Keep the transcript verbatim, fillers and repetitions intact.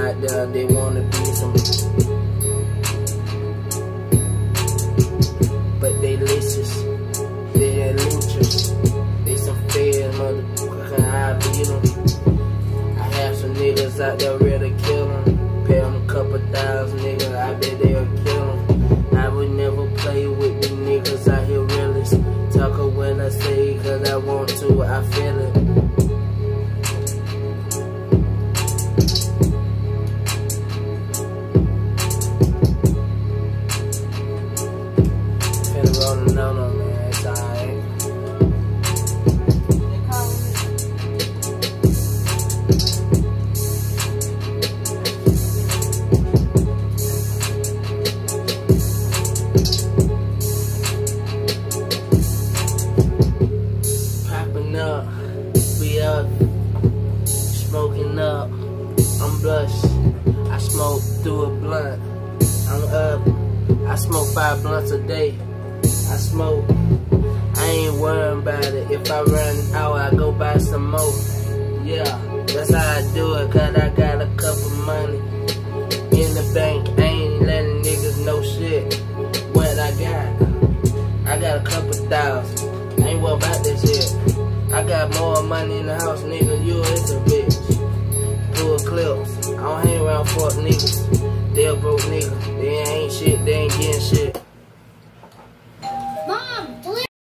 out there, they wanna be some, but they licious, they ain't luchas, they some fair motherfucker, I beat them. I have some niggas out there ready to kill them, pay them a couple thousand, nigga, I bet they'll kill them. I would never play with the niggas out here realist, talk when I say, cause I want to, I feel it. No, no, man, it's alright. Popping up, we up, smoking up, I'm blush, I smoke through a blunt, I'm up, I smoke five blunts a day. I smoke, I ain't worrying about it. If I run out, I go buy some more. Yeah, that's how I do it, cause I got a couple money in the bank. I ain't letting niggas know shit. What I got, I got a couple thousand. I ain't worried about this shit. I got more money in the house, nigga. You is a bitch. Pull clips. I don't hang around fuck niggas. They a broke nigga. They ain't shit, they ain't getting shit.